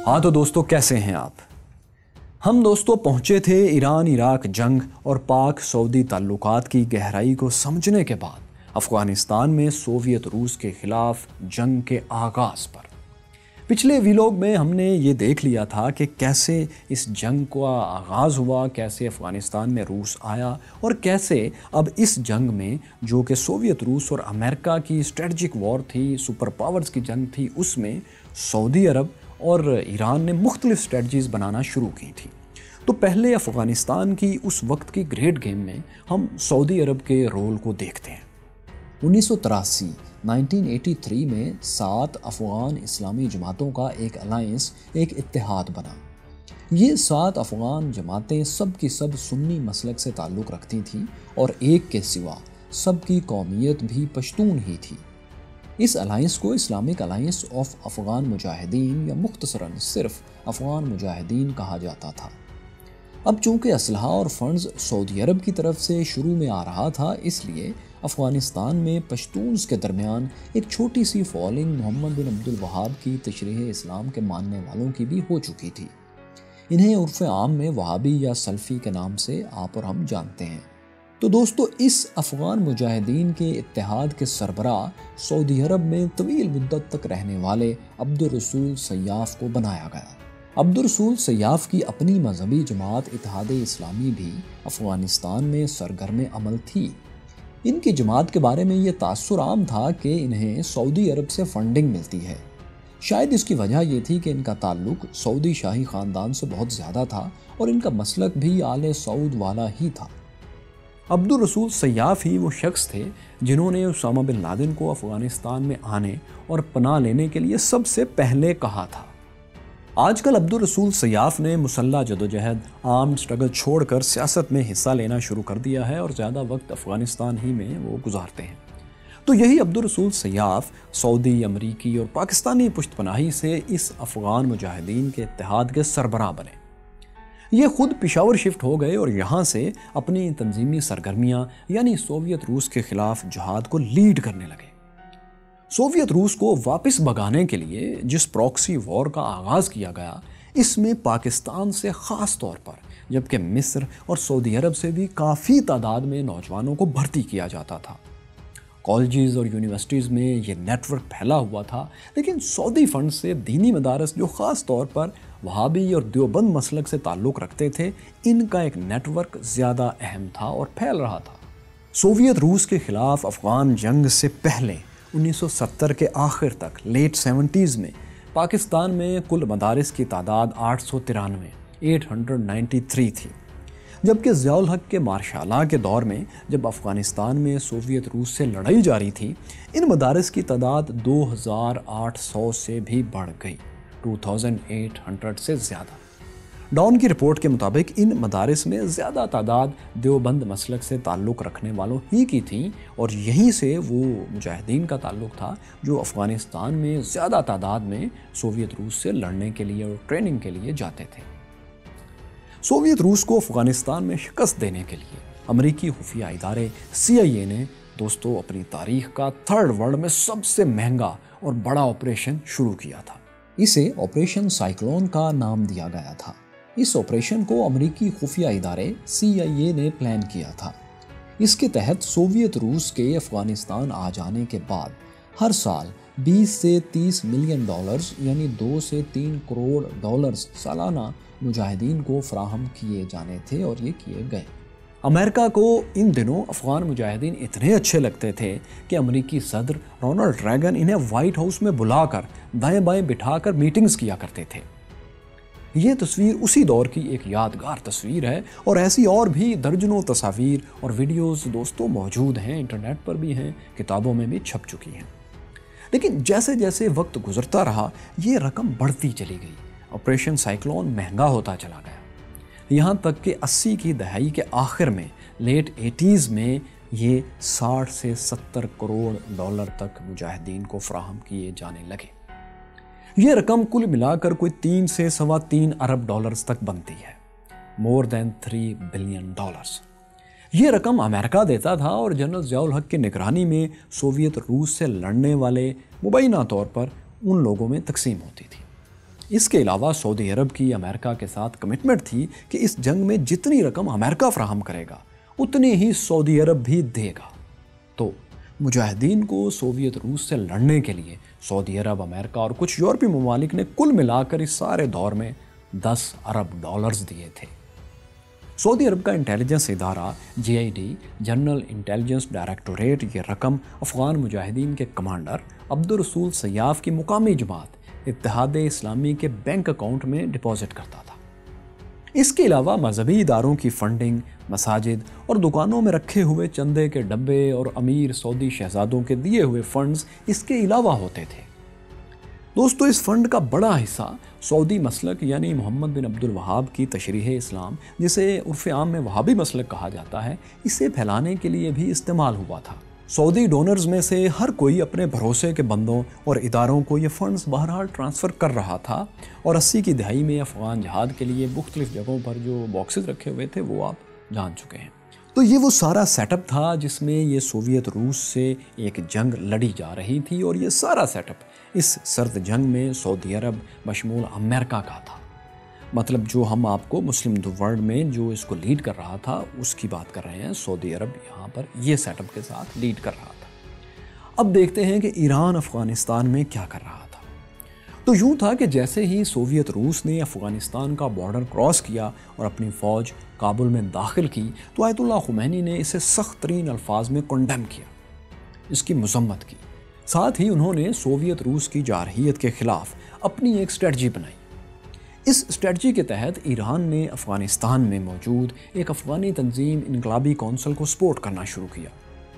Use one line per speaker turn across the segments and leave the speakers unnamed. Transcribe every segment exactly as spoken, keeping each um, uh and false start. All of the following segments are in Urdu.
ہاں تو دوستو کیسے ہیں آپ؟ ہم دوستو پہنچے تھے ایران عراق جنگ اور پاک سعودی تعلقات کی گہرائی کو سمجھنے کے بعد افغانستان میں سوویت روس کے خلاف جنگ کے آغاز پر۔ پچھلے ویلوگ میں ہم نے یہ دیکھ لیا تھا کہ کیسے اس جنگ کا آغاز ہوا، کیسے افغانستان میں روس آیا اور کیسے اب اس جنگ میں جو کہ سوویت روس اور امریکہ کی اسٹریٹجک وار تھی، سپر پاورز کی جنگ تھی، اس میں سعودی عرب اور ایران نے مختلف اسٹریٹجیز بنانا شروع کی تھی۔ تو پہلے افغانستان کی اس وقت کی گریٹ گیم میں ہم سعودی عرب کے رول کو دیکھتے ہیں۔ انیس سو تراسی نائنٹین ایٹی تھری میں سات افغان اسلامی جماعتوں کا ایک الائنس، ایک اتحاد بنا۔ یہ سات افغان جماعتیں سب کی سب سنی مسلک سے تعلق رکھتی تھیں اور ایک کے سوا سب کی قومیت بھی پشتون ہی تھی۔ اس الائنس کو اسلامک الائنس آف افغان مجاہدین یا مختصراً صرف افغان مجاہدین کہا جاتا تھا۔ اب چونکہ اسلحہ اور فنڈز سعودی عرب کی طرف سے شروع میں آ رہا تھا، اس لیے افغانستان میں پشتونز کے درمیان ایک چھوٹی سی فالوئنگ محمد بن عبد الوہاب کی تشریح اسلام کے ماننے والوں کی بھی ہو چکی تھی۔ انہیں عرف عام میں وہابی یا سلفی کے نام سے آپ اور ہم جانتے ہیں۔ تو دوستو اس افغان مجاہدین کے اتحاد کے سربراہ سعودی عرب میں طویل مدت تک رہنے والے عبد الرسول سیاف کو بنایا گیا۔ عبد الرسول سیاف کی اپنی مذہبی جماعت اتحاد اسلامی بھی افغانستان میں سرگرم عمل تھی۔ ان کی جماعت کے بارے میں یہ تاثر عام تھا کہ انہیں سعودی عرب سے فنڈنگ ملتی ہے۔ شاید اس کی وجہ یہ تھی کہ ان کا تعلق سعودی شاہی خاندان سے بہت زیادہ تھا اور ان کا مسلک بھی آل سعود والا ہی تھا۔ عبد الرسول سیاف ہی وہ شخص تھے جنہوں نے اسامہ بن لادن کو افغانستان میں آنے اور پناہ لینے کے لیے سب سے پہلے کہا تھا۔ آج کل عبد الرسول سیاف نے مسلح جدوجہد، آرمڈ سٹرگل چھوڑ کر سیاست میں حصہ لینا شروع کر دیا ہے اور زیادہ وقت افغانستان ہی میں وہ گزارتے ہیں۔ تو یہی عبد الرسول سیاف سعودی، امریکی اور پاکستانی پشت پناہی سے اس افغان مجاہدین کے اتحاد کے سربراہ بنے۔ یہ خود پشاور شفٹ ہو گئے اور یہاں سے اپنی تنظیمی سرگرمیاں یعنی سوویت روس کے خلاف جہاد کو لیڈ کرنے لگے۔ سوویت روس کو واپس بھگانے کے لیے جس پراکسی وار کا آغاز کیا گیا، اس میں پاکستان سے خاص طور پر جبکہ مصر اور سعودی عرب سے بھی کافی تعداد میں نوجوانوں کو بھرتی کیا جاتا تھا۔ کالجز اور یونیورسٹیز میں یہ نیٹ ورک پھیلا ہوا تھا، لیکن سعودی فنڈ سے دینی مدارس جو خاص طور پر وہابی اور دیوبند مسلک سے تعلق رکھتے تھے، ان کا ایک نیٹ ورک زیادہ اہم تھا اور پھیل رہا تھا۔ سوویت روس کے خلاف افغان جنگ سے پہلے انیس سو ستر کے آخر تک لیٹ سیونٹیز میں پاکستان میں کل مدارس کی تعداد آٹھ سو ترانوے ایٹ ہنڈریڈ نائنٹی تھری تھی، جبکہ ضیاء الحق کے مارشاء کے دور میں جب افغانستان میں سوویت روس سے لڑائی جاری تھی، ان مدارس کی تعداد دو ہزار آٹھ سو سے بھی بڑھ گئی، دو ہزار آٹھ سو سے زیادہ۔ ڈاؤن کی رپورٹ کے مطابق ان مدارس میں زیادہ تعداد دیوبند مسلک سے تعلق رکھنے والوں ہی کی تھیں اور یہیں سے وہ مجاہدین کا تعلق تھا جو افغانستان میں زیادہ تعداد میں سوویت روس سے لڑنے کے لیے اور ٹریننگ کے لیے جاتے تھے۔ سوویت روس کو افغانستان میں شکست دینے کے لیے امریکی خفیہ ادارے سی آئی اے نے دوستو اپنی تاریخ کا تھرڈ ورلڈ میں سب سے مہنگا اور بڑا آپریشن شروع کیا تھا۔ اسے آپریشن سائیکلون کا نام دیا گیا تھا۔ اس آپریشن کو امریکی خفیہ ادارے سی آئی اے نے پلان کیا تھا۔ اس کے تحت سوویت روس کے افغانستان آ جانے کے بعد ہر سال بیس سے تیس ملین ڈالرز یعنی دو سے تین کروڑ ڈالرز سالانہ مجاہدین کو فراہم کیے جانے تھے اور یہ کیے گئے۔ امریکہ کو ان دنوں افغان مجاہدین اتنے اچھے لگتے تھے کہ امریکی صدر رونلڈ ریگن انہیں وائٹ ہاؤس میں بلا کر دائیں بائیں بٹھا کر میٹنگز کیا کرتے تھے۔ یہ تصویر اسی دور کی ایک یادگار تصویر ہے اور ایسی اور بھی درجنوں تصاویر اور ویڈیوز دوستوں موجود ہیں، انٹرنیٹ پر بھی ہیں، کتابوں میں بھی چھپ چکی ہیں۔ لیکن جیسے جیسے وقت گزرتا رہا یہ رقم بڑھتی چلی گئی، آپریشن سائیکلون مہنگا ہوتا چلا گیا، یہاں تک کہ اسی کی دہائی کے آخر میں لیٹ ایٹیز میں یہ ساٹھ سے ستر کروڑ ڈالر تک مجاہدین کو فراہم کیے جانے لگے۔ یہ رقم کل ملا کر کوئی تین سے سوا تین ارب ڈالرز تک بنتی ہے، more than three billion dollars. یہ رقم امریکہ دیتا تھا اور جنرل ضیاء الحق کی نگرانی میں سوویت روس سے لڑنے والے مبینہ طور پر ان لوگوں میں تقسیم ہوتی تھی۔ اس کے علاوہ سعودی عرب کی امریکہ کے ساتھ کمٹمنٹ تھی کہ اس جنگ میں جتنی رقم امریکہ فراہم کرے گا اتنی ہی سعودی عرب بھی دے گا۔ تو مجاہدین کو سوویت روس سے لڑنے کے لیے سعودی عرب، امریکہ اور کچھ یورپی ممالک نے کل ملا کر اس سارے دور میں دس ارب ڈالرز دیے تھے۔ سعودی عرب کا انٹیلیجنس ادارہ J I D, general intelligence directorate, یہ رقم افغان مجاہدین کے کمانڈر عبدالرسول سیاف کی مقامی جماعت اتحاد اسلامی کے بینک اکاؤنٹ میں ڈپازٹ کرتا تھا۔ اس کے علاوہ مذہبی اداروں کی فنڈنگ، مساجد اور دکانوں میں رکھے ہوئے چندے کے ڈبے اور امیر سعودی شہزادوں کے دیے ہوئے فنڈز اس کے علاوہ ہوتے تھے۔ دوستو، اس فنڈ کا بڑا حصہ سعودی مسلک یعنی محمد بن عبد الوہاب کی تشریح اسلام، جسے عرف عام میں وہابی مسلک کہا جاتا ہے، اسے پھیلانے کے لیے بھی استعمال ہوا تھا۔ سعودی ڈونرز میں سے ہر کوئی اپنے بھروسے کے بندوں اور اداروں کو یہ فنڈز بہرحال ٹرانسفر کر رہا تھا، اور اسی کی دہائی میں افغان جہاد کے لیے مختلف جگہوں پر جو باکسز رکھے ہوئے تھے وہ آپ جان چکے ہیں۔ تو یہ وہ سارا سیٹ اپ تھا جس میں یہ سوویت روس سے ایک جنگ لڑی جا رہی تھی، اور یہ سارا سیٹ اپ اس سرد جنگ میں سعودی عرب بشمول امریکہ کا تھا۔ مطلب جو ہم آپ کو مسلم دی ورلڈ میں جو اس کو لیڈ کر رہا تھا اس کی بات کر رہے ہیں۔ سعودی عرب یہاں پر یہ سیٹ اپ کے ساتھ لیڈ کر رہا تھا۔ اب دیکھتے ہیں کہ ایران افغانستان میں کیا کر رہا تھا۔ تو یوں تھا کہ جیسے ہی سوویت روس نے افغانستان کا بارڈر کراس کیا اور اپنی فوج کابل میں داخل کی، تو آیت اللہ خمینی نے اسے سخت ترین الفاظ میں کنڈیم کیا، اس کی مذمت کی۔ ساتھ ہی انہوں نے سوویت روس کی جارحیت کے خلاف اپنی ایک اسٹریٹجی بنائی۔ اس اسٹریٹجی کے تحت ایران نے افغانستان میں موجود ایک افغانی تنظیم انقلابی کونسل کو سپورٹ کرنا شروع کیا۔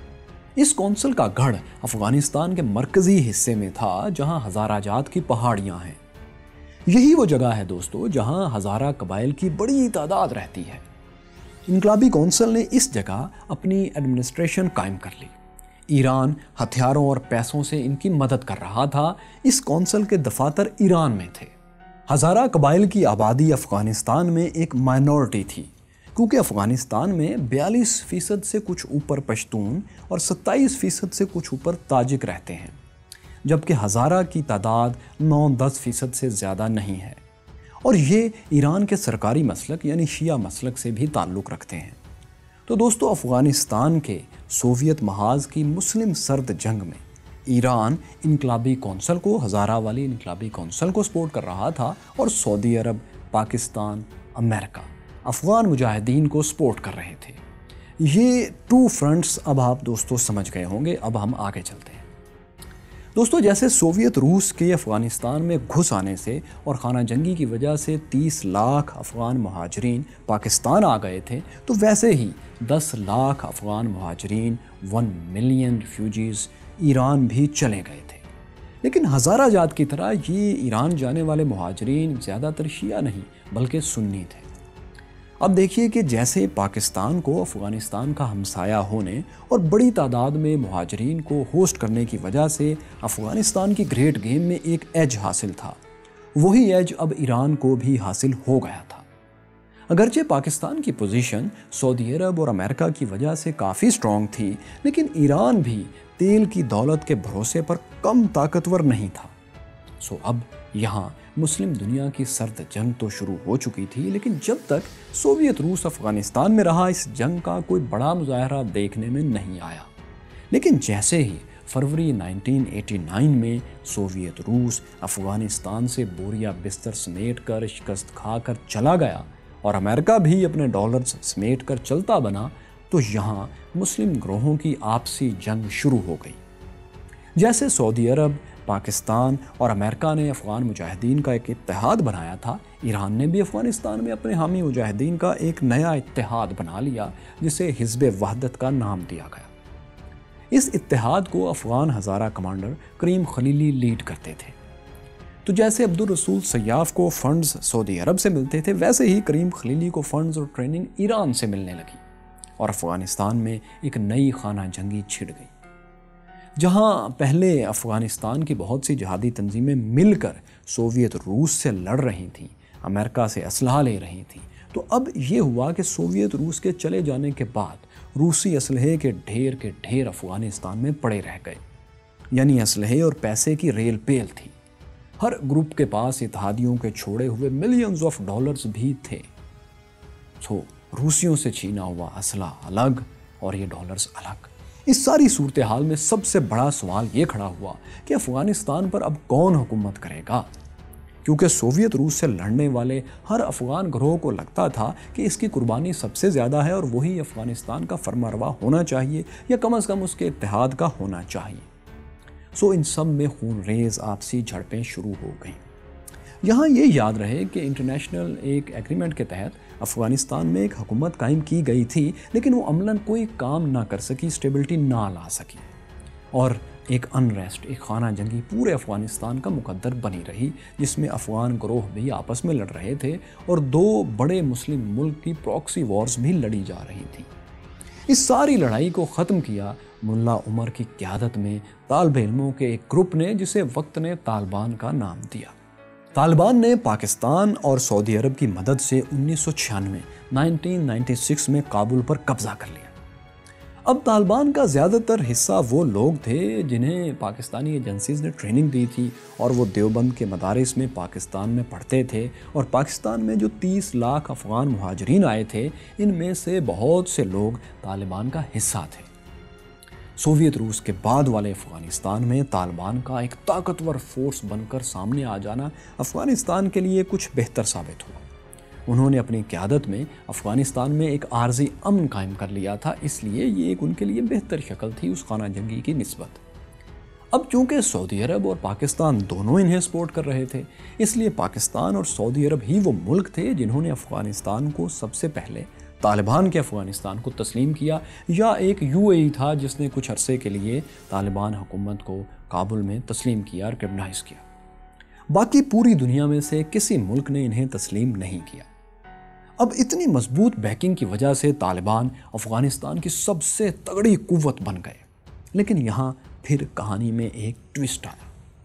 اس کونسل کا گڑھ افغانستان کے مرکزی حصے میں تھا جہاں ہزارہ جات کی پہاڑیاں ہیں۔ یہی وہ جگہ ہے دوستو جہاں ہزارہ قبائل کی بڑی تعداد رہتی ہے۔ انقلابی کونسل نے اس جگہ اپنی ایڈمنسٹریشن قائم کر لی۔ ایران ہتھیاروں اور پیسوں سے ان کی مدد کر رہا تھا۔ اس کونسل کے دفاتر ایران میں تھے۔ ہزارہ قبائل کی آبادی افغانستان میں ایک مائنورٹی تھی، کیونکہ افغانستان میں بیالیس فیصد سے کچھ اوپر پشتون اور ستائیس فیصد سے کچھ اوپر تاجک رہتے ہیں، جبکہ ہزارہ کی تعداد نو دس فیصد سے زیادہ نہیں ہے، اور یہ ایران کے سرکاری مسلک یعنی شیعہ مسلک سے بھی تعلق رکھتے ہیں۔ تو دوستو، افغانستان کے سوویت محاذ کی مسلم سرد جنگ میں ایران انقلابی کونسل کو، ہزارہ والی انقلابی کونسل کو سپورٹ کر رہا تھا، اور سعودی عرب، پاکستان، امریکہ افغان مجاہدین کو سپورٹ کر رہے تھے۔ یہ ٹو فرنٹس اب آپ دوستو سمجھ گئے ہوں گے۔ اب ہم آگے چلتے ہیں۔ دوستو، جیسے سوویت روس کے افغانستان میں گھس آنے سے اور خانہ جنگی کی وجہ سے تیس لاکھ افغان مہاجرین پاکستان آ گئے تھے، تو ویسے ہی دس لاکھ افغان مہاجرین، ون ملین ریفیوجیز ایران بھی چلے گئے تھے۔ لیکن ہزارہ جات کی طرح یہ ایران جانے والے مہاجرین زیادہ تر شیعہ نہیں بلکہ سنی تھے۔ اب دیکھیے کہ جیسے پاکستان کو افغانستان کا ہمسایہ ہونے اور بڑی تعداد میں مہاجرین کو ہوسٹ کرنے کی وجہ سے افغانستان کی گریٹ گیم میں ایک ایج حاصل تھا، وہی ایج اب ایران کو بھی حاصل ہو گیا تھا۔ اگرچہ پاکستان کی پوزیشن سعودی عرب اور امریکہ کی وجہ سے کافی سٹرونگ تھی، لیکن ایران بھی تیل کی دولت کے بھروسے پر کم طاقتور نہیں تھا۔ سو اب یہاں مسلم دنیا کی سرد جنگ تو شروع ہو چکی تھی، لیکن جب تک سوویت روس افغانستان میں رہا اس جنگ کا کوئی بڑا مظاہرہ دیکھنے میں نہیں آیا۔ لیکن جیسے ہی فروری نائنٹین ایٹی نائن میں سوویت روس افغانستان سے بوریا بستر سمیٹ کر شکست کھا کر چلا گیا اور امریکہ بھی اپنے ڈالرز سمیٹ کر چلتا بنا، تو یہاں مسلم گروہوں کی آپسی جنگ شروع ہو گئی۔ جیسے سعودی عرب، پاکستان اور امریکہ نے افغان مجاہدین کا ایک اتحاد بنایا تھا، ایران نے بھی افغانستان میں اپنے حامی مجاہدین کا ایک نیا اتحاد بنا لیا جسے حزب وحدت کا نام دیا گیا۔ اس اتحاد کو افغان ہزارہ کمانڈر کریم خلیلی لیڈ کرتے تھے۔ تو جیسے عبدالرسول سیاف کو فنڈز سعودی عرب سے ملتے تھے، ویسے ہی کریم خلیلی کو فنڈز اور ٹریننگ ایران سے ملنے لگی، اور افغانستان میں ایک نئی خانہ جنگی چھڑ گئی۔ جہاں پہلے افغانستان کی بہت سی جہادی تنظیمیں مل کر سوویت روس سے لڑ رہی تھیں، امریکہ سے اسلحہ لے رہی تھیں، تو اب یہ ہوا کہ سوویت روس کے چلے جانے کے بعد روسی اسلحے کے ڈھیر کے ڈھیر افغانستان میں پڑے رہ گئے، یعنی اسلحے اور پیسے کی ریل پیل تھی۔ ہر گروپ کے پاس اتحادیوں کے چھوڑے ہوئے ملینز آف ڈالرز بھی تھے۔ سو روسیوں سے چھینا ہوا اسلحہ الگ اور یہ ڈالرز الگ۔ اس ساری صورتحال میں سب سے بڑا سوال یہ کھڑا ہوا کہ افغانستان پر اب کون حکومت کرے گا، کیونکہ سوویت روس سے لڑنے والے ہر افغان گروہ کو لگتا تھا کہ اس کی قربانی سب سے زیادہ ہے اور وہی افغانستان کا فرمانروا ہونا چاہیے یا کم از کم اس کے اتحاد کا ہونا چاہیے۔ سو ان سب میں خون ریز آپسی جھڑپیں شروع ہو گئیں۔ یہاں یہ یاد رہے کہ انٹرنیشنل ایک ایگریمنٹ کے تحت افغانستان میں ایک حکومت قائم کی گئی تھی، لیکن وہ عملاً کوئی کام نہ کر سکی، اسٹیبلٹی نہ لا سکی، اور ایک انریسٹ، ایک خانہ جنگی پورے افغانستان کا مقدر بنی رہی، جس میں افغان گروہ بھی آپس میں لڑ رہے تھے اور دو بڑے مسلم ملک کی پراکسی وارز بھی لڑی جا رہی تھی۔ اس ساری لڑائی کو ختم کیا ملا عمر کی قیادت میں طالب علموں کے ایک گروپ نے، جسے وقت نے طالبان کا نام دیا۔ طالبان نے پاکستان اور سعودی عرب کی مدد سے انیس سو چھیانوے نائنٹین نائنٹی سکس میں کابل پر قبضہ کر لیا۔ اب طالبان کا زیادہ تر حصہ وہ لوگ تھے جنہیں پاکستانی ایجنسیز نے ٹریننگ دی تھی، اور وہ دیوبند کے مدارس میں پاکستان میں پڑھتے تھے، اور پاکستان میں جو تیس لاکھ افغان مہاجرین آئے تھے، ان میں سے بہت سے لوگ طالبان کا حصہ تھے۔ سوویت روس کے بعد والے افغانستان میں طالبان کا ایک طاقتور فورس بن کر سامنے آ جانا افغانستان کے لیے کچھ بہتر ثابت ہوا۔ انہوں نے اپنی قیادت میں افغانستان میں ایک عارضی امن قائم کر لیا تھا، اس لیے یہ ایک ان کے لیے بہتر شکل تھی اس خانہ جنگی کی نسبت۔ اب چونکہ سعودی عرب اور پاکستان دونوں انہیں سپورٹ کر رہے تھے، اس لیے پاکستان اور سعودی عرب ہی وہ ملک تھے جنہوں نے افغانستان کو سب سے پہلے طالبان کے افغانستان کو تسلیم کیا، یا ایک یو اے ای تھا جس نے کچھ عرصے کے لیے طالبان حکومت کو کابل میں تسلیم کیا، ریکگنائز کیا۔ باقی پوری دنیا میں سے کسی ملک نے انہیں تسلیم نہیں کیا۔ اب اتنی مضبوط بیکنگ کی وجہ سے طالبان افغانستان کی سب سے تگڑی قوت بن گئے، لیکن یہاں پھر کہانی میں ایک ٹوسٹ آیا۔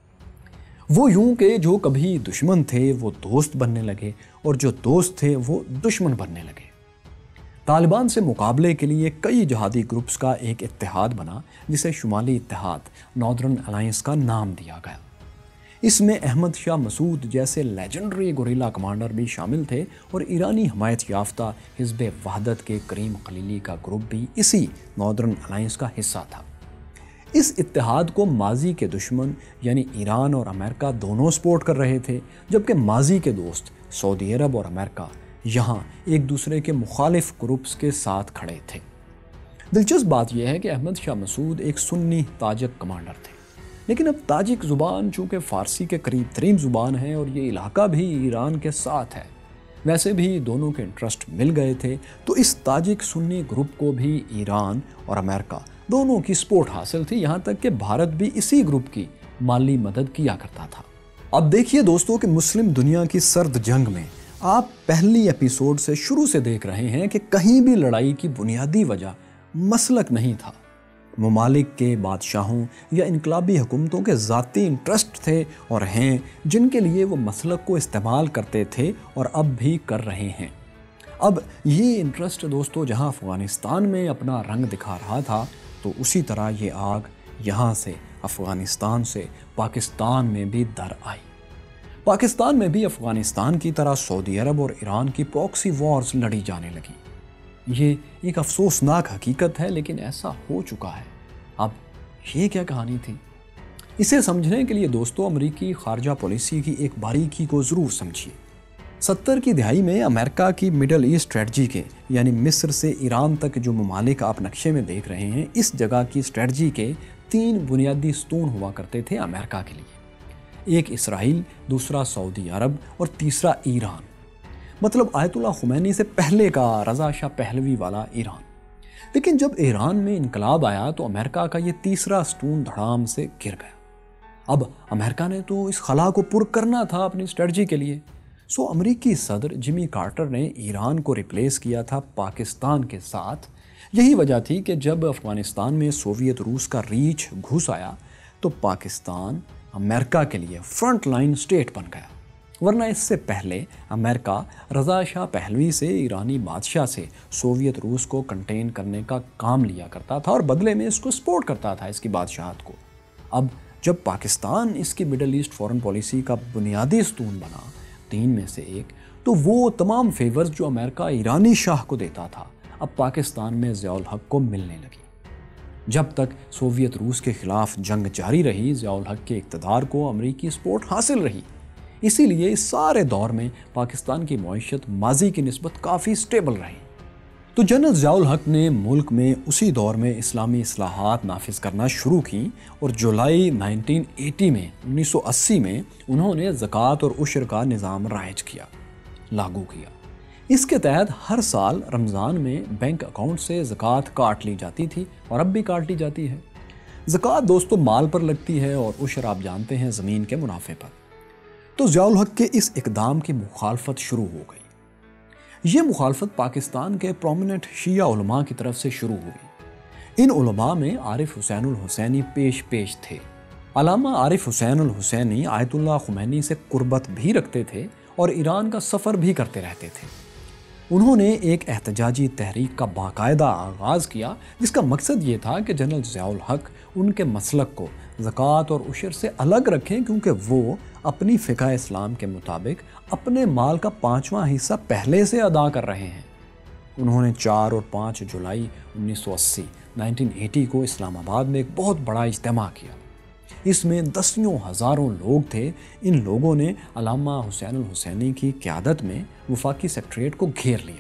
وہ یوں کہ جو کبھی دشمن تھے وہ دوست بننے لگے، اور جو دوست تھے وہ دشمن بننے لگے۔ طالبان سے مقابلے کے لیے کئی جہادی گروپس کا ایک اتحاد بنا، جسے شمالی اتحاد، ناردرن الائنس کا نام دیا گیا۔ اس میں احمد شاہ مسعود جیسے لیجنڈری گوریلا کمانڈر بھی شامل تھے، اور ایرانی حمایت یافتہ حزب وحدت کے کریم خلیلی کا گروپ بھی اسی ناردرن الائنس کا حصہ تھا۔ اس اتحاد کو ماضی کے دشمن یعنی ایران اور امریکہ دونوں سپورٹ کر رہے تھے، جبکہ ماضی کے دوست سعودی عرب اور امریکہ یہاں ایک دوسرے کے مخالف گروپس کے ساتھ کھڑے تھے۔ دلچسپ بات یہ ہے کہ احمد شاہ مسعود ایک سنی تاجک کمانڈر تھے، لیکن اب تاجک زبان چونکہ فارسی کے قریب ترین زبان ہے اور یہ علاقہ بھی ایران کے ساتھ ہے، ویسے بھی دونوں کے انٹرسٹ مل گئے تھے، تو اس تاجک سنی گروپ کو بھی ایران اور امریکہ دونوں کی سپورٹ حاصل تھی، یہاں تک کہ بھارت بھی اسی گروپ کی مالی مدد کیا کرتا تھا۔ اب دیکھیے دوستوں کہ مسلم دنیا کی سرد جنگ میں آپ پہلی ایپیسوڈ سے شروع سے دیکھ رہے ہیں کہ کہیں بھی لڑائی کی بنیادی وجہ مسلک نہیں تھا۔ ممالک کے بادشاہوں یا انقلابی حکومتوں کے ذاتی انٹرسٹ تھے اور ہیں، جن کے لیے وہ مسلک کو استعمال کرتے تھے اور اب بھی کر رہے ہیں۔ اب یہ انٹرسٹ دوستو جہاں افغانستان میں اپنا رنگ دکھا رہا تھا، تو اسی طرح یہ آگ یہاں سے افغانستان سے پاکستان میں بھی در آئی۔ پاکستان میں بھی افغانستان کی طرح سعودی عرب اور ایران کی پراکسی وارز لڑی جانے لگی۔ یہ ایک افسوسناک حقیقت ہے، لیکن ایسا ہو چکا ہے۔ اب یہ کیا کہانی تھی؟ اسے سمجھنے کے لیے دوستو امریکی خارجہ پالیسی کی ایک باریکی کو ضرور سمجھیے۔ ستر کی دہائی میں امریکہ کی مڈل ایسٹ اسٹریٹجی کے یعنی مصر سے ایران تک جو ممالک آپ نقشے میں دیکھ رہے ہیں، اس جگہ کی اسٹریٹجی کے تین بنیادی ستون ہوا کرتے تھے امریکہ کے لیے۔ ایک اسرائیل، دوسرا سعودی عرب اور تیسرا ایران، مطلب آیت اللہ خمینی سے پہلے کا رضا شاہ پہلوی والا ایران۔ لیکن جب ایران میں انقلاب آیا تو امریکہ کا یہ تیسرا ستون دھڑام سے گر گیا۔ اب امریکہ نے تو اس خلا کو پر کرنا تھا اپنی اسٹریٹجی کے لیے، سو امریکی صدر جمی کارٹر نے ایران کو ریپلیس کیا تھا پاکستان کے ساتھ۔ یہی وجہ تھی کہ جب افغانستان میں سوویت روس کا ریچ گھس آیا تو پاکستان امریکہ کے لیے فرنٹ لائن سٹیٹ بن گیا، ورنہ اس سے پہلے امریکہ رضا شاہ پہلوی سے ایرانی بادشاہ سے سوویت روس کو کنٹین کرنے کا کام لیا کرتا تھا اور بدلے میں اس کو سپورٹ کرتا تھا، اس کی بادشاہت کو۔ اب جب پاکستان اس کی مڈل ایسٹ فورن پالیسی کا بنیادی ستون بنا تین میں سے ایک، تو وہ تمام فیورز جو امریکہ ایرانی شاہ کو دیتا تھا اب پاکستان میں ضیاء الحق کو ملنے لگی۔ جب تک سوویت روس کے خلاف جنگ جاری رہی، ضیاء الحق کے اقتدار کو امریکی سپورٹ حاصل رہی، اسی لیے اس سارے دور میں پاکستان کی معیشت ماضی کی نسبت کافی سٹیبل رہی۔ تو جنرل ضیاء الحق نے ملک میں اسی دور میں اسلامی اصلاحات نافذ کرنا شروع کی اور جولائی نائنٹین ایٹی میں انیس سو اسی میں انہوں نے زکوٰۃ اور عشر کا نظام رائج کیا، لاگو کیا۔ اس کے تحت ہر سال رمضان میں بینک اکاؤنٹ سے زکوٰۃ کاٹ لی جاتی تھی اور اب بھی کاٹ لی جاتی ہے۔ زکوٰۃ دوستو مال پر لگتی ہے اور عشر آپ جانتے ہیں زمین کے منافع پر۔ تو ضیاء الحق کے اس اقدام کی مخالفت شروع ہو گئی۔ یہ مخالفت پاکستان کے پرومیننٹ شیعہ علماء کی طرف سے شروع ہوئی۔ ان علماء میں عارف حسین الحسینی پیش پیش تھے۔ علامہ عارف حسین الحسینی آیت اللہ خمینی سے قربت بھی رکھتے تھے اور ایران کا سفر بھی کرتے رہتے تھے۔ انہوں نے ایک احتجاجی تحریک کا باقاعدہ آغاز کیا جس کا مقصد یہ تھا کہ جنرل ضیاء الحق ان کے مسلک کو زکوٰۃ اور عشر سے الگ رکھیں، کیونکہ وہ اپنی فقہ اسلام کے مطابق اپنے مال کا پانچواں حصہ پہلے سے ادا کر رہے ہیں۔ انہوں نے چار اور پانچ جولائی انیس سو اسی نائنٹین ایٹی کو اسلام آباد میں ایک بہت بڑا اجتماع کیا۔ اس میں دسیوں ہزاروں لوگ تھے۔ ان لوگوں نے علامہ حسین الحسینی کی قیادت میں وفاقی سیکریٹریٹ کو گھیر لیا۔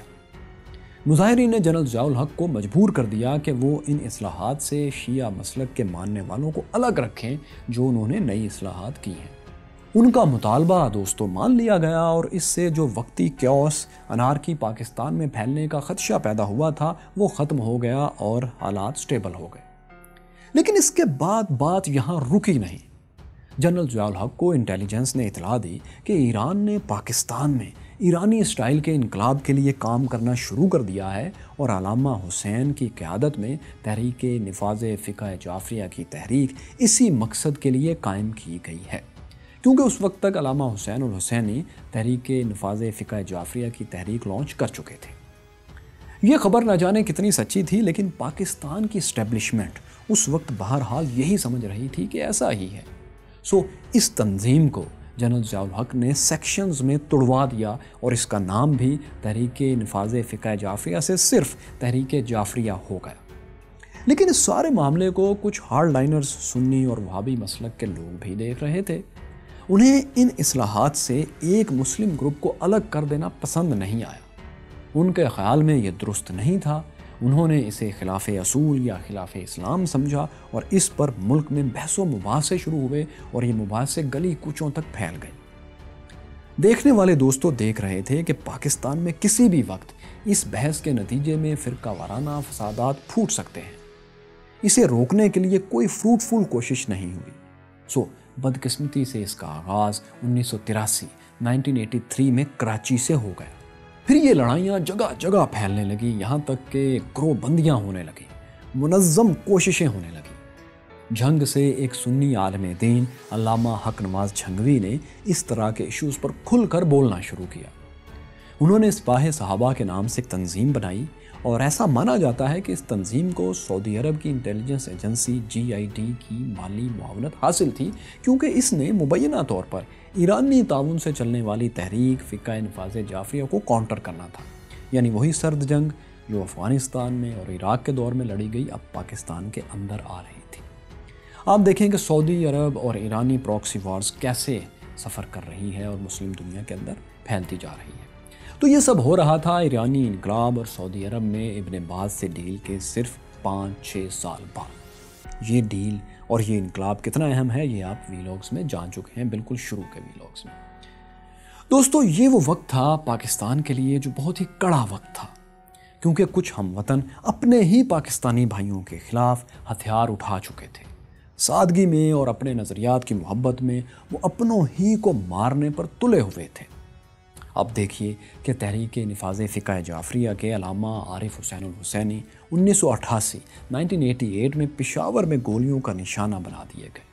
مظاہرین نے جنرل ضیاء الحق کو مجبور کر دیا کہ وہ ان اصلاحات سے شیعہ مسلک کے ماننے والوں کو الگ رکھیں جو انہوں نے نئی اصلاحات کی ہیں۔ ان کا مطالبہ دوستوں مان لیا گیا اور اس سے جو وقتی کیوس انارکی پاکستان میں پھیلنے کا خدشہ پیدا ہوا تھا وہ ختم ہو گیا اور حالات سٹیبل ہو گئے۔ لیکن اس کے بعد بات یہاں رکی نہیں۔ جنرل ضیاء الحق کو انٹیلیجنس نے اطلاع دی کہ ایران نے پاکستان میں ایرانی اسٹائل کے انقلاب کے لیے کام کرنا شروع کر دیا ہے اور علامہ حسین کی قیادت میں تحریک نفاذ فقہ جعفریہ کی تحریک اسی مقصد کے لیے قائم کی گئی ہے، کیونکہ اس وقت تک علامہ حسین الحسینی تحریک نفاذ فقہ جعفریہ کی تحریک لانچ کر چکے تھے۔ یہ خبر نہ جانے کتنی سچی تھی، لیکن پاکستان کی اسٹیبلشمنٹ اس وقت بہرحال یہی سمجھ رہی تھی کہ ایسا ہی ہے۔ سو اس تنظیم کو جنرل ضیاء الحق نے سیکشنز میں توڑوا دیا اور اس کا نام بھی تحریک نفاذ فقہ جعفریہ سے صرف تحریک جعفریہ ہو گیا۔ لیکن اس سارے معاملے کو کچھ ہارڈ لائنرز سنی اور وہابی مسلک کے لوگ بھی دیکھ رہے تھے۔ انہیں ان اصلاحات سے ایک مسلم گروپ کو الگ کر دینا پسند نہیں آیا۔ ان کے خیال میں یہ درست نہیں تھا۔ انہوں نے اسے خلاف اصول یا خلاف اسلام سمجھا اور اس پر ملک میں بحث و مباحثے شروع ہوئے اور یہ مباحثے گلی کوچوں تک پھیل گئے۔ دیکھنے والے دوستوں دیکھ رہے تھے کہ پاکستان میں کسی بھی وقت اس بحث کے نتیجے میں فرقہ وارانہ فسادات پھوٹ سکتے ہیں۔ اسے روکنے کے لیے کوئی فروٹفل کوشش نہیں ہوئی۔ سو بدقسمتی سے اس کا آغاز انیس سو تراسی نائنٹین ایٹی تھری میں کراچی سے ہو گیا۔ پھر یہ لڑائیاں جگہ جگہ پھیلنے لگی، یہاں تک کہ گروہ بندیاں ہونے لگی، منظم کوششیں ہونے لگی۔ جھنگ سے ایک سنی عالم دین علامہ حق نواز جھنگوی نے اس طرح کے ایشوز پر کھل کر بولنا شروع کیا۔ انہوں نے سپاہ صحابہ کے نام سے ایک تنظیم بنائی اور ایسا مانا جاتا ہے کہ اس تنظیم کو سعودی عرب کی intelligence agency G I D کی مالی معاونت حاصل تھی، کیونکہ اس نے مبینہ طور پر ایرانی تعاون سے چلنے والی تحریک فقہ نفاذ جعفریہ کو کاؤنٹر کرنا تھا، یعنی وہی سرد جنگ جو افغانستان میں اور عراق کے دور میں لڑی گئی اب پاکستان کے اندر آ رہی تھی۔ آپ دیکھیں کہ سعودی عرب اور ایرانی پراکسی وارز کیسے سفر کر رہی ہے اور مسلم دنیا کے اندر پھیلتی جا رہی ہے۔ تو یہ سب ہو رہا تھا ایرانی انقلاب اور سعودی عرب میں ابن باز سے ڈیل کے صرف پانچ چھ سال بعد۔ یہ ڈیل اور یہ انقلاب کتنا اہم ہے یہ آپ ویلاگز میں جان چکے ہیں، بالکل شروع کے ویلاگز میں۔ دوستو یہ وہ وقت تھا پاکستان کے لیے جو بہت ہی کڑا وقت تھا، کیونکہ کچھ ہم وطن اپنے ہی پاکستانی بھائیوں کے خلاف ہتھیار اٹھا چکے تھے۔ سادگی میں اور اپنے نظریات کی محبت میں وہ اپنوں ہی کو مارنے پر تلے ہوئے تھے۔ اب دیکھیے کہ تحریک نفاذ فقہ جعفریہ کے علامہ عارف حسین الحسینی انیس سو اٹھاسی نائنٹین ایٹی ایٹ میں پشاور میں گولیوں کا نشانہ بنا دیے گئے۔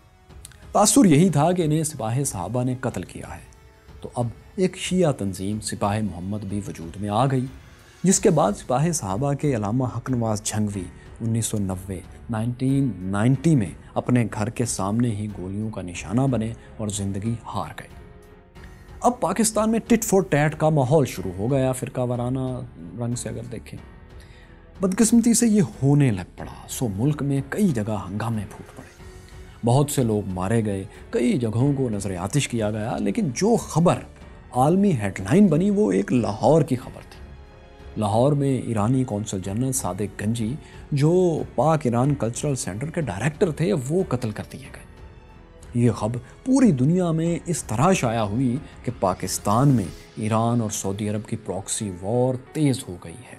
تاثر یہی تھا کہ انہیں سپاہ صحابہ نے قتل کیا ہے، تو اب ایک شیعہ تنظیم سپاہ محمد بھی وجود میں آ گئی، جس کے بعد سپاہ صحابہ کے علامہ حق نواز جھنگوی انیس سو نوے نائنٹین نائنٹی میں اپنے گھر کے سامنے ہی گولیوں کا نشانہ بنے اور زندگی ہار گئے۔ اب پاکستان میں ٹٹ فور ٹیٹ کا ماحول شروع ہو گیا، فرقہ وارانہ رنگ سے اگر دیکھیں۔ بدقسمتی سے یہ ہونے لگ پڑا، سو ملک میں کئی جگہ ہنگامے پھوٹ پڑے، بہت سے لوگ مارے گئے، کئی جگہوں کو نظر آتش کیا گیا، لیکن جو خبر عالمی ہیڈ لائن بنی وہ ایک لاہور کی خبر تھی۔ لاہور میں ایرانی قونصل جنرل صادق گنجی، جو پاک ایران کلچرل سینٹر کے ڈائریکٹر تھے، وہ قتل کر دیے گئے۔ یہ خبر پوری دنیا میں اس طرح شائع ہوئی کہ پاکستان میں ایران اور سعودی عرب کی پراکسی وار تیز ہو گئی ہے۔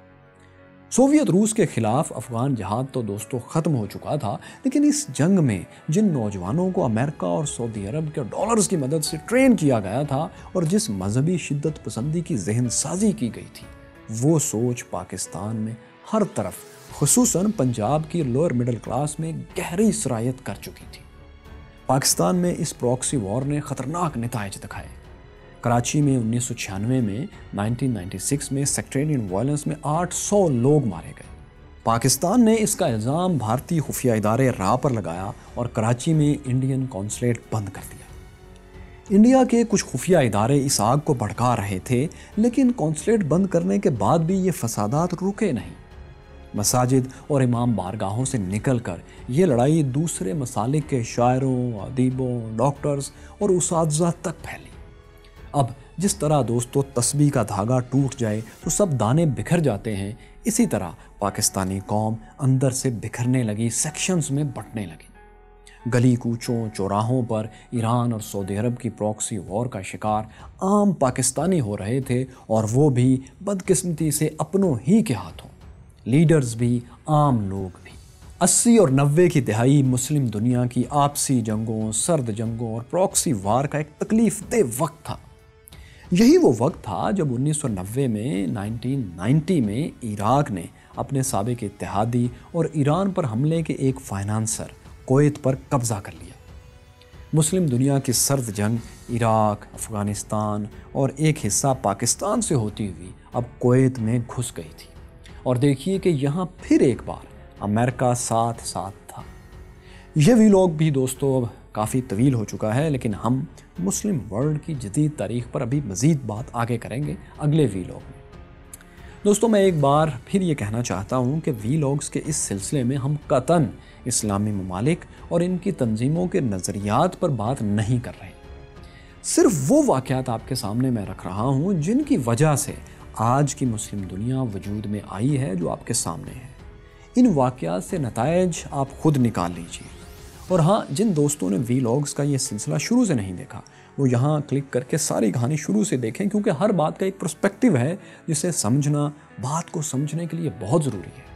سوویت روس کے خلاف افغان جہاد تو دوستو ختم ہو چکا تھا، لیکن اس جنگ میں جن نوجوانوں کو امریکہ اور سعودی عرب کے ڈالرز کی مدد سے ٹرین کیا گیا تھا اور جس مذہبی شدت پسندی کی ذہن سازی کی گئی تھی، وہ سوچ پاکستان میں ہر طرف خصوصاً پنجاب کی لوئر مڈل کلاس میں گہری سرایت کر چکی تھی۔ پاکستان میں اس پراکسی وار نے خطرناک نتائج دکھائے۔ کراچی میں انیس سو چھیانوے میں نائنٹین نائنٹی سکس میں سیکٹریین وائلنس میں آٹھ سو لوگ مارے گئے۔ پاکستان نے اس کا الزام بھارتی خفیہ ادارے را پر لگایا اور کراچی میں انڈین قونصلیٹ بند کر دیا۔ انڈیا کے کچھ خفیہ ادارے اس آگ کو بھڑکا رہے تھے، لیکن قونصلیٹ بند کرنے کے بعد بھی یہ فسادات رکے نہیں۔ مساجد اور امام بارگاہوں سے نکل کر یہ لڑائی دوسرے مسالک کے شاعروں، ادیبوں، ڈاکٹرز اور اساتذہ تک پھیلی۔ اب جس طرح دوستو تسبیح کا دھاگا ٹوٹ جائے تو سب دانے بکھر جاتے ہیں، اسی طرح پاکستانی قوم اندر سے بکھرنے لگی، سیکشنز میں بٹنے لگی۔ گلی کوچوں چوراہوں پر ایران اور سعودی عرب کی پراکسی وار کا شکار عام پاکستانی ہو رہے تھے، اور وہ بھی بدقسمتی سے اپنوں ہی کے ہاتھوں، لیڈرز بھی عام لوگ بھی۔ اسی اور نوے کی دہائی مسلم دنیا کی آپسی جنگوں، سرد جنگوں اور پراکسی وار کا ایک تکلیف دہ وقت تھا۔ یہی وہ وقت تھا جب انیس سو نوے میں نائنٹین نائنٹی میں عراق نے اپنے سابق اتحادی اور ایران پر حملے کے ایک فائنانسر کویت پر قبضہ کر لیا۔ مسلم دنیا کی سرد جنگ عراق، افغانستان اور ایک حصہ پاکستان سے ہوتی ہوئی اب کویت میں گھس گئی تھی، اور دیکھیے کہ یہاں پھر ایک بار امریکہ ساتھ ساتھ تھا۔ یہ ویلاگ بھی دوستو اب کافی طویل ہو چکا ہے، لیکن ہم مسلم ورلڈ کی جدید تاریخ پر ابھی مزید بات آگے کریں گے اگلے ویلاگ میں۔ دوستو میں ایک بار پھر یہ کہنا چاہتا ہوں کہ ویلاگز کے اس سلسلے میں ہم قطعاً اسلامی ممالک اور ان کی تنظیموں کے نظریات پر بات نہیں کر رہے، صرف وہ واقعات آپ کے سامنے میں رکھ رہا ہوں جن کی وجہ سے آج کی مسلم دنیا وجود میں آئی ہے، جو آپ کے سامنے ہے۔ ان واقعات سے نتائج آپ خود نکال لیجئے، اور ہاں، جن دوستوں نے ویلاگز کا یہ سلسلہ شروع سے نہیں دیکھا، وہ یہاں کلک کر کے ساری کہانی شروع سے دیکھیں، کیونکہ ہر بات کا ایک پرسپیکٹیو ہے جسے سمجھنا بات کو سمجھنے کے لیے بہت ضروری ہے۔